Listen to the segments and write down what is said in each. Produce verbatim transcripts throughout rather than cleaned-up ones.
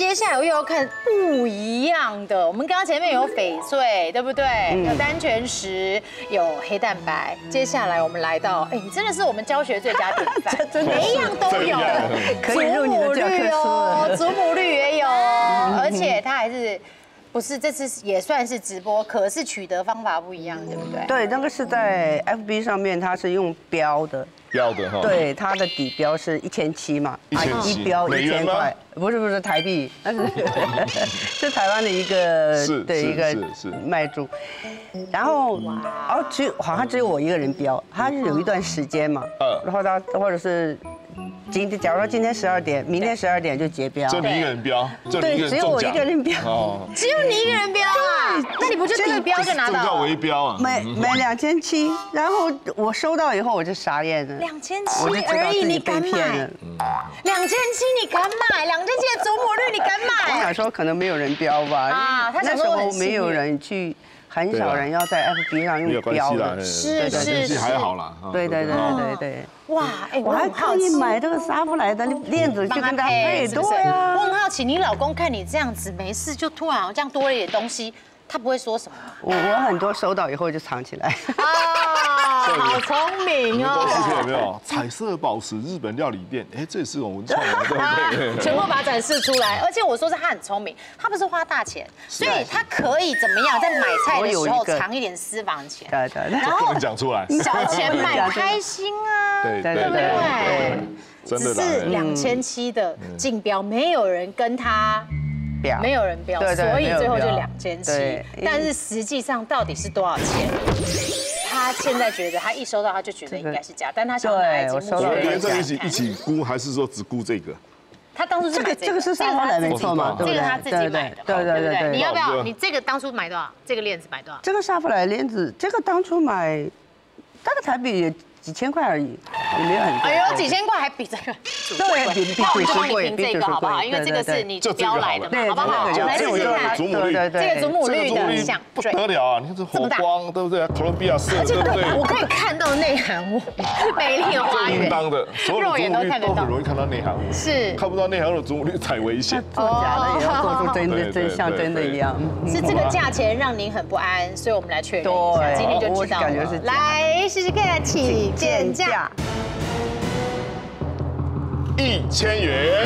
接下来又要看不一样的。我们刚刚前面有翡翠，对不对？有单全石，有黑蛋白。接下来我们来到，哎，你真的是我们教学最佳典范，每一样都有， 可以入你的教科书哦，祖母绿也有，而且它还是。不是，这次也算是直播，可是取得方法不一样，对不对？ 对，那个是在 F B 上面，它是用标的， 标的哈。 对，它的底标是一千七嘛， 一千七， 一标一千块，不是不是台币，那是是台湾的一个对一个卖主，然后哦只有好像只有我一个人标，它是有一段时间嘛，然后它或者是。今天，假如说今天十二点，明天十二点就结标。 就你一个人标，就你一个人中奖。 对，只有我一个人标。 哦， 只有你一个人标啊？那你不就底标就拿到？ 这叫围标啊。 买买两千七，然后我收到以后我就傻眼了。 两千七而已，你敢买？两千七你敢买？两千七的祖母绿你敢买？ 我想说可能没有人标吧。啊，那时候没有人去。很少人要在 F B 上用标的， 是是是， 还好啦。 对对对对对。 哇，哎， 我还特意买这个沙弗莱的链子去跟他配，对呀。 我很好奇，你老公看你这样子没事，就突然好像多了一点东西，他不会说什么吗？ 我我很多收到以后就藏起来。 啊，好聪明哦！ 这视频有没有彩色宝石日本料理店？哎，这也是我们创的，对不对？ 全部把它展示出来。而且我说是他很聪明，他不是花大钱，所以他可以怎么样，在买菜的时候藏一点私房钱， 对对， 然后讲出来， 小钱买开心啊， 对对对对， 真的只是两千七的竞标，没有人跟他。没有人标，所以最后就两千七。但是实际上到底是多少钱？他现在觉得，他一收到他就觉得应该是假，但他想买节目， 所以连这个一起一起估，还是说只估这个？ 他当初是买这个是沙发来没错嘛， 这个他自己买的， 对对对对。 你要不要？你这个当初买多少？这个链子买多少？ 这个沙发来链子，这个当初买大概台币也几千块而已，也没有很多。 哎呦，几千块还比这个对，比比贵。 主贵， 比这个好不好？因为这个是你标来的嘛，好不好？来试试看。 祖母绿， 这个祖母绿的像不得了啊！你看这火光，对不对？哥伦比亚色，对不对？ 我可以看到内含物，美丽的花园。 应当的，所有的祖母绿都很容易看到内含物。 是。 看不到内含物的祖母绿才危险。 做假的也要做出真的，真像真的一样。 是这个价钱让您很不安，所以我们来确认一下，今天就知道了。来试试看，请见价。 一千元。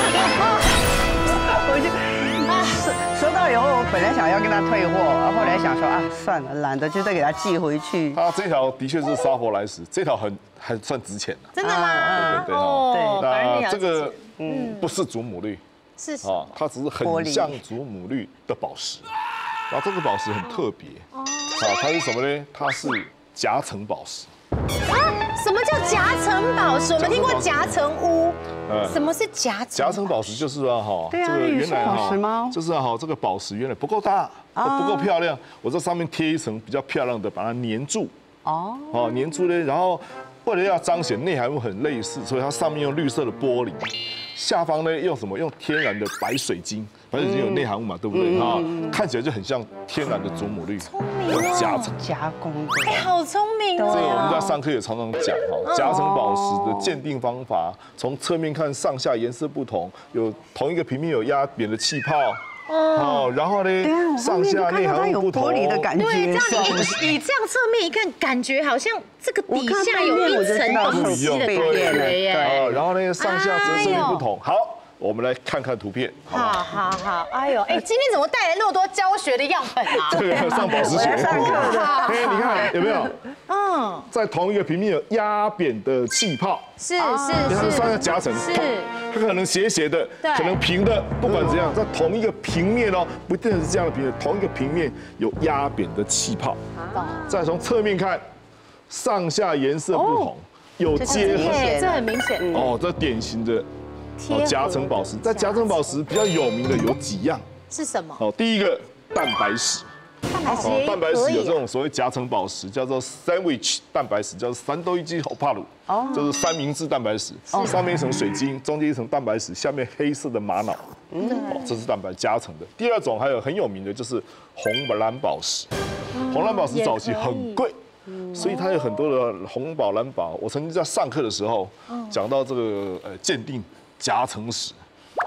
我就收到以后，我本来想要跟他退货，后来想说啊，算了，懒得就再给他寄回去。 他这条的确是沙佛莱石，这条很还算值钱的。 真的吗？ 对对对。那这个嗯不是祖母绿， 是啊， 它只是很像祖母绿的宝石。然后这个宝石很特别，啊，它是什么呢？它是夹层宝石。 啊？什么叫夹层宝石？我们听过夹层屋，什么是夹层？ 夹层宝石就是啊哈，这个原来哈，就是啊哈，这个宝石原来不够大，不够漂亮，我在上面贴一层比较漂亮的，把它粘住。哦，哦，粘住呢，然后为了要彰显内含物很类似，所以它上面用绿色的玻璃，下方呢用什么？用天然的白水晶。白水晶有内含物嘛，对不对啊？看起来就很像天然的祖母绿， 有夹层加工的， 哎，好聪明哦！ 这个我们在上课也常常讲哈，夹层宝石的鉴定方法，从侧面看上下颜色不同，有同一个平面有压扁的气泡。哦，然后呢，上下内含物不同， 玻璃的感觉。 对，这样你你这样侧面一看，感觉好像这个底下有一层东西的感觉耶。 然后呢，上下折射率不同。好。我们来看看图片， 好好好，哎呦，哎，今天怎么带来那么多教学的样本啊？ 对，上宝石学。上课的。哎，你看有没有？嗯，在同一个平面有压扁的气泡， 是是是， 它是上下夹层， 是， 它可能斜斜的，可能平的，不管怎样，在同一个平面哦，不一定是这样的平面，同一个平面有压扁的气泡。再从侧面看，上下颜色不同，有结合， 这很明显。 哦，这典型的。哦，夹层宝石，在夹层宝石比较有名的有几样， 是什么？ 哦，第一个蛋白石， 蛋白石， 蛋白石有这种所谓夹层宝石，叫做 sandwich 蛋白石，叫做三豆一基好帕鲁，哦，就是三明治蛋白石，上面一层水晶，中间一层蛋白石，下面黑色的玛瑙，哦，这是蛋白夹层的。第二种还有很有名的就是红蓝宝石，红蓝宝石早期很贵。所以它有很多的红宝蓝宝。我曾经在上课的时候讲到这个呃鉴定夹层石，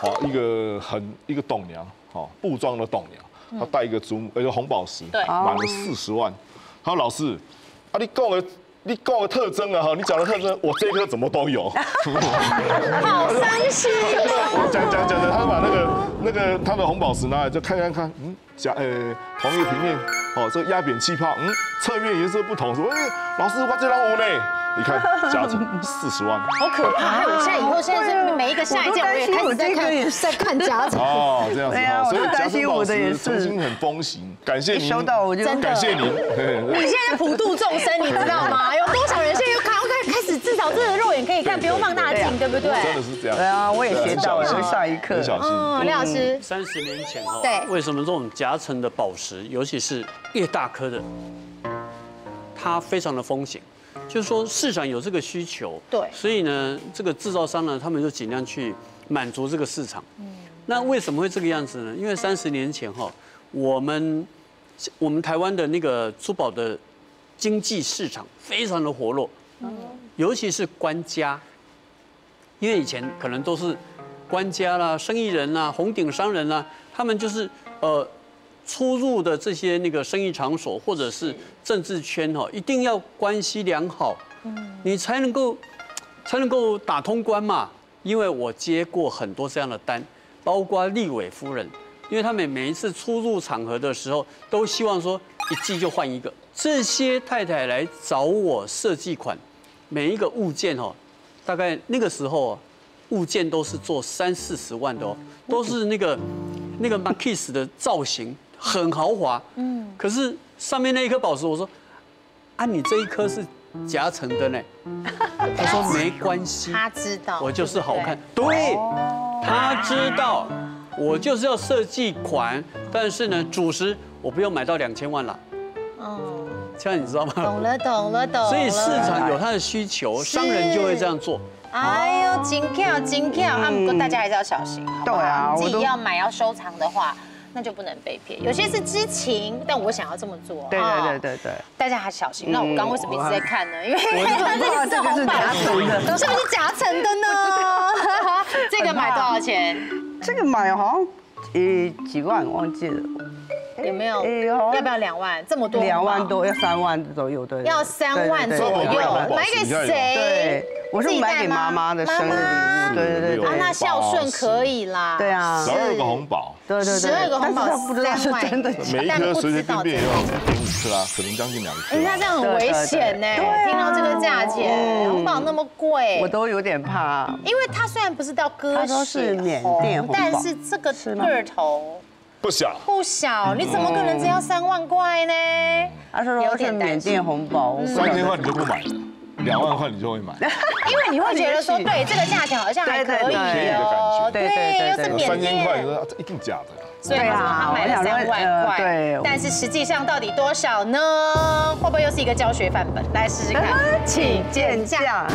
哦，一个很一个董娘，哦，布庄的董娘，她戴一个珠一个红宝石，买了四十万。她说老师，啊你讲的你讲的特征啊哈，你讲的特征，我这一颗怎么都有。 好伤心。 我讲讲讲的，他把那个那个他的红宝石拿来就看看看，嗯，夹呃同一个平面，哦，这个压扁气泡，嗯，侧面颜色不同，说哎老师我这张有呢。你看，夹层四十万， 好可怕！我现在以后现在是每一个下一件，我也开始在看，在看夹层。 哦，这样子哈，所以夹层宝石曾经很风行，感谢您， 收到我就感谢您。 你现在普度众生，你知道吗？有多少人现在又看，开开始至少这个肉眼可以看，不用放大镜，对不对？ 真的是这样。 对啊，我也学到了，下一课。 很小心。 嗯，廖老师， 三十年前哈， 对， 为什么这种夹层的宝石，尤其是越大颗的，它非常的风险？就是说市场有这个需求， 对， 所以呢，这个制造商呢，他们就尽量去满足这个市场。嗯，那为什么会这个样子呢？因为三十年前哈，我们我们台湾的那个珠宝的经济市场非常的活络，嗯，尤其是官家，因为以前可能都是官家啦、生意人啦、红顶商人啦，他们就是呃。出入的这些那个生意场所或者是政治圈哈，一定要关系良好，你才能够才能够打通关嘛。因为我接过很多这样的单，包括立委夫人，因为他们每一次出入场合的时候，都希望说一季就换一个。这些太太来找我设计款，每一个物件哈，大概那个时候物件都是做三四十万的哦，都是那个那个 Marquise 的造型。很豪华，嗯，可是上面那一颗宝石，我说，啊，你这一颗是夹层的呢，他说没关系， 他知道， 我就是好看，对，他知道，我就是要设计款，但是呢，主石我不用买到两千万了，嗯，这样你知道吗？ 懂了，懂了，懂了。 所以市场有它的需求，商人就会这样做。 哎呦，金票，金票，啊，不过大家还是要小心，好不好？对啊，自己要买要收藏的话。那就不能被骗，有些是知情，但我想要这么做。 对对对对对， 大家还小心。那我刚为什么一直在看呢？因为它这个是红宝石，是不是夹层的呢？这个买多少钱？ 这个买好像呃几万，忘记了。 有没有？要不要两万？这么多？ 两万多，要三万左右，对。 要三万左右，买给谁？ 对，我是买给妈妈的生日礼物。对对对对。 啊，那孝顺可以啦。 对啊。 十二个红宝。 对对对。 十二个红宝不知道是真的， 每一颗随随便便也要一点五克啦，可能将近两克。 那这样很危险呢。听到这个价钱，红宝那么贵， 我都有点怕。 因为它虽然不是到鸽血红，但是这个个头。 不小， 不小，你怎么可能只要三万块呢？ 他说有点缅甸红包， 三千块你就不买了，两万块你就会买， 因为你会觉得说，对这个价钱好像还可以哦，对，又是缅甸， 三千块，你说这一定假的， 所以他说他买了三万块，对，但是实际上到底多少呢？会不会又是一个教学范本？来试试看，请见价。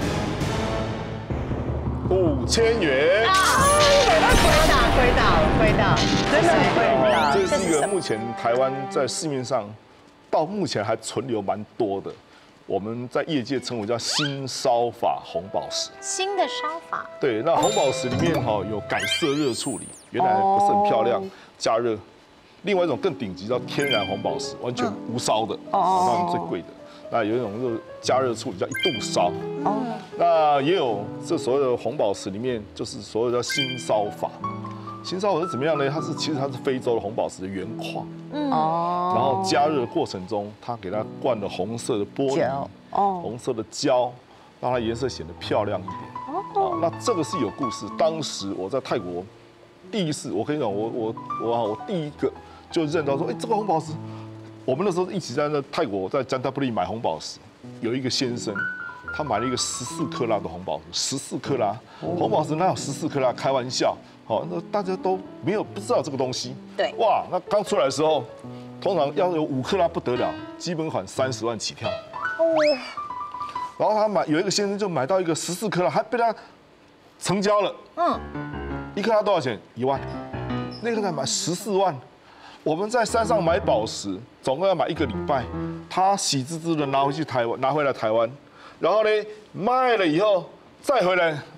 五千元啊！ 亏大，亏大了，亏大了， 真的亏大。 这是一个目前台湾在市面上到目前还存留蛮多的，我们在业界称为叫新烧法红宝石。 新的烧法。对， 那红宝石里面哈有改色热处理，原来不是很漂亮，加热。另外一种更顶级叫天然红宝石，完全无烧的，哦，那最贵的。那有一种就是加热处理叫一度烧，哦，那也有这所谓的红宝石里面就是所谓的新烧法。新烧法是怎么样呢？它是其实它是非洲的红宝石的原矿，嗯，哦，然后加热过程中，它给它灌了红色的玻璃，哦，红色的胶，让它颜色显得漂亮一点。哦，那这个是有故事。当时我在泰国第一次，我跟你讲，我我我我第一个就认到说，哎，这个红宝石。我们那时候一起在那泰国，在詹达布利买红宝石，有一个先生，他买了一个十四克拉的红宝石，十四克拉红宝石哪有十四克拉？开玩笑，好，那大家都没有不知道这个东西。 对， 哇，那刚出来的时候，通常要有五克拉不得了，基本款三十万起跳。哦，然后他买有一个先生就买到一个十四克拉，还被他成交了。嗯，一克拉多少钱？一万，那个才买十四万。我们在山上买宝石，总共要买一个礼拜。他喜滋滋的拿回去台湾，拿回来台湾，然后呢卖了以后再回来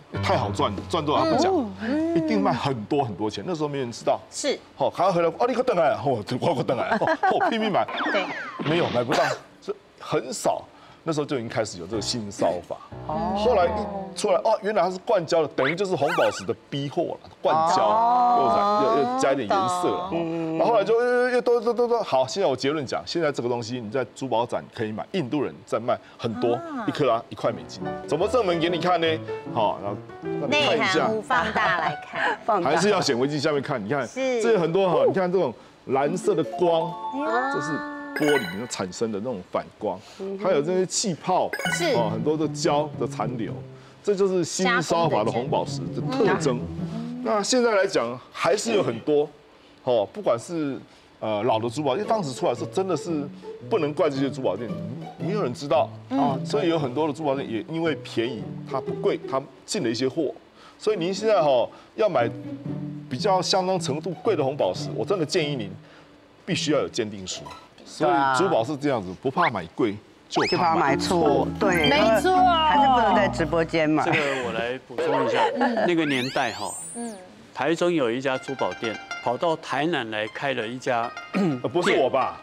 太好赚，赚多少不讲，一定卖很多很多钱。那时候没人知道。 是。 好，还要回来，哦，你可等来了，哦，我我等来了，哦，拼命买。 对。 没有买不到，是很少。那时候就已经开始有这个新烧法。哦。后来一出来，哦，原来它是灌胶的，等于就是红宝石的逼货了，灌胶，又染又又加一点颜色了。然后后来就越越多多多多。好，现在我结论讲，现在这个东西你在珠宝展可以买，印度人在卖很多，一克拉一块美金。怎么证明给你看呢？好，然后内含物放大来看，放大还是要显微镜下面看。你看，这有很多哈，你看这种蓝色的光，这是玻璃里面产生的那种反光，还有这些气泡， 是哦，很多的胶的残留，这就是新烧法的红宝石的特征。那现在来讲，还是有很多，哦，不管是呃老的珠宝，因为当时出来的时候真的是不能怪这些珠宝店，没有人知道，哦，所以有很多的珠宝店也因为便宜，它不贵，它进了一些货，所以您现在哈要买比较相当程度贵的红宝石，我真的建议您必须要有鉴定书。所以珠宝是这样子，不怕买贵，就怕买错。 对， 没错， 还是不能在直播间买。 这个我来补充一下，那个年代哈，台中有一家珠宝店，跑到台南来开了一家， 不是我吧？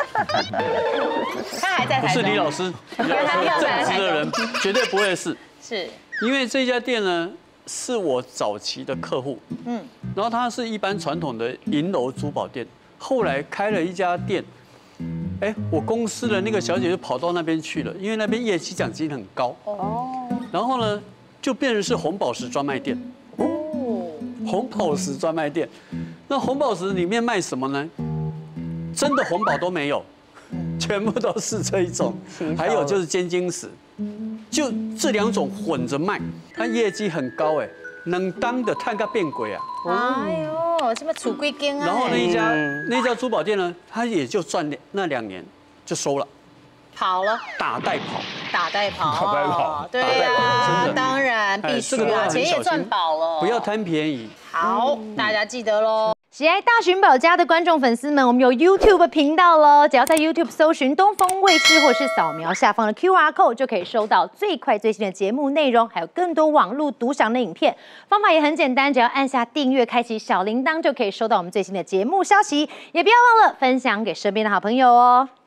他还在台中。 不是李老师，李老师正直的人绝对不会是。 是。 因为这家店呢，是我早期的客户，嗯，然后它是一般传统的银楼珠宝店，后来开了一家店。哎，我公司的那个小姐就跑到那边去了，因为那边业绩奖金很高。哦。然后呢，就变成是红宝石专卖店。哦。红宝石专卖店，那红宝石里面卖什么呢？真的红宝都没有，全部都是这一种，还有就是尖晶石，就这两种混着卖，它业绩很高哎，能当的探个变鬼啊！ 哎呦，什么储贵金啊！ 然后那一家那家珠宝店呢，它也就赚那两年就收了， 跑了， 打带跑， 打带跑， 打带跑， 对啊，当然必须啊，钱也赚饱了， 不要贪便宜。 好，大家记得喽。喜爱大寻宝家的观众粉丝们，我们有 YouTube 频道喽，只要在 YouTube 搜寻东风卫视，或是扫描下方的 Q R code， 就可以收到最快最新的节目内容，还有更多网络独享的影片。方法也很简单，只要按下订阅，开启小铃铛，就可以收到我们最新的节目消息。也不要忘了分享给身边的好朋友哦。